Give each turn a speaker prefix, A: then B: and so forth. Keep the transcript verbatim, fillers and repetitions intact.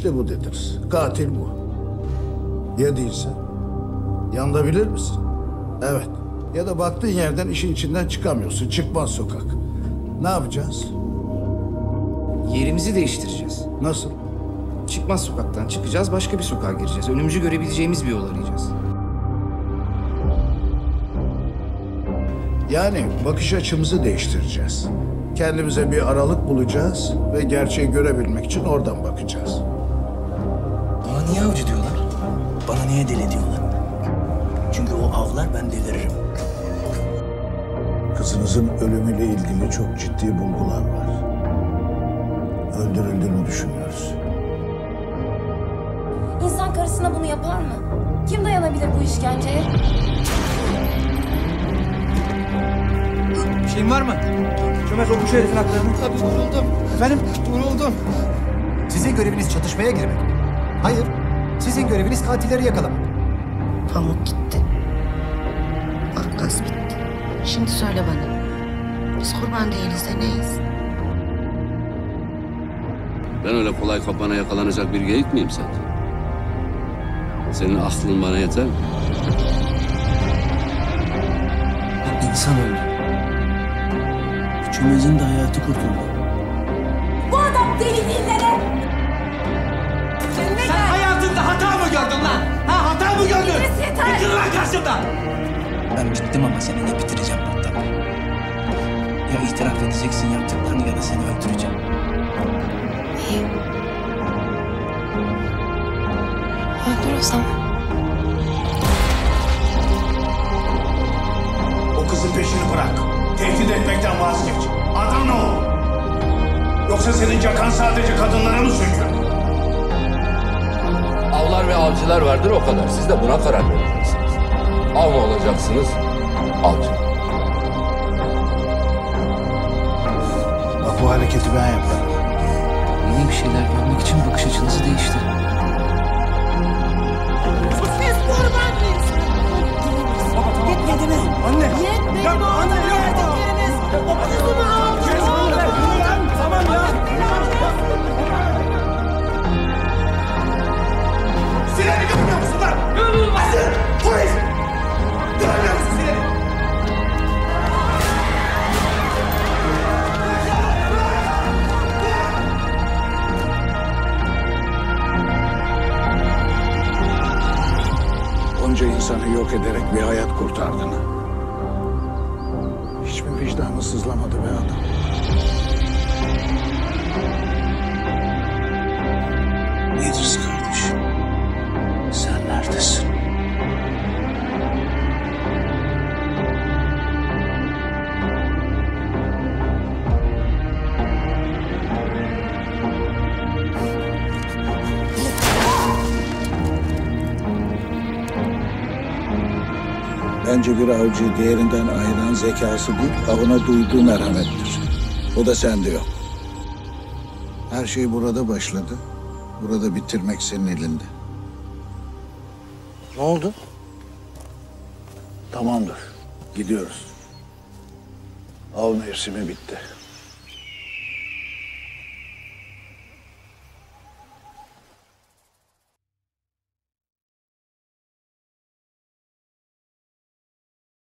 A: işte bu dediniz. Katil bu. Ya değilse? Yanında bilir misin? Evet. Ya da baktığın yerden işin içinden çıkamıyorsun. Çıkmaz sokak. Ne yapacağız?
B: Yerimizi değiştireceğiz.
A: Nasıl?
B: Çıkmaz sokaktan çıkacağız, başka bir sokağa gireceğiz. Önümüzü görebileceğimiz bir yol arayacağız.
A: Yani bakış açımızı değiştireceğiz. Kendimize bir aralık bulacağız ve gerçeği görebilmek için oradan bakacağız.
C: Bana niye avcı diyorlar? Bana niye deli diyorlar? Çünkü o avlar, ben deliririm.
A: Kızınızın ölümüyle ilgili çok ciddi bulgular var. Öldürüldüğünü düşünüyoruz.
D: İnsan karısına bunu yapar mı? Kim dayanabilir bu işkenceye?
E: Bir şeyin var mı? Çömez olmuş herifin haklarını.
F: Tabii vuruldum.
E: Efendim?
F: Vuruldum.
E: Sizin göreviniz çatışmaya girmek. Hayır. Sizin göreviniz katilleri yakalamak.
G: Pamuk gitti. Atlas bitti. Şimdi söyle bana. Biz kurban değiliz de neyiz?
H: Ben öyle kolay kapana yakalanacak bir geyik miyim sen? Senin aklın bana yeter mi?
C: Bir insan öldü. Çömez'in de hayatı kurtuldu.
D: Bu adam deli değil dede!
F: Sen hayatında hata mı gördün lan? Ha hata mı gördün?
D: Yes, yeter!
F: Gidin lan karşımdan!
C: Ben bittim ama seninle bitireceğim hatta. Ya itiraf edeceksin yaptıklarını ya da seni öldüreceğim.
G: Öldür o zaman.
A: O kızın peşini bırak. Tehdit etmekten vazgeç. Adam ne ol? Yoksa senin cakan sadece kadınlara mı söküyor?
H: Avlar ve avcılar vardır o kadar. Siz de buna karar vereceksiniz. Av mı olacaksınız? Avcı.
A: Bak bu hareketi ben yaparım.
B: Yeni bir şeyler görmek için bakış açınızı değiştirin.
D: Siz kurban değilsiniz. Yetmedi mi?
E: Anne!
D: Yetmedi
E: Ya,
D: mi
E: anne,
D: onlara
E: ya.
D: verdikleriniz? O kızımı aldınız.
E: Kes oğlum be! Tamam ya!
F: Sileni görmüyor musun lan? Asıl! Polis! Görmüyor musun sileni?
A: Onca insanı yok ederek bir hayat kurtardın. Hiçbir vicdanı sızlamadı be adam.
C: İdris kardeş. Sen neredesin?
A: Bence bir avcıyı diğerinden ayıran zekası değil, avına duyduğu merhamettir. O da sende yok. Her şey burada başladı. Burada bitirmek senin elinde.
C: Ne oldu?
A: Tamamdır. Gidiyoruz. Av mevsimi bitti.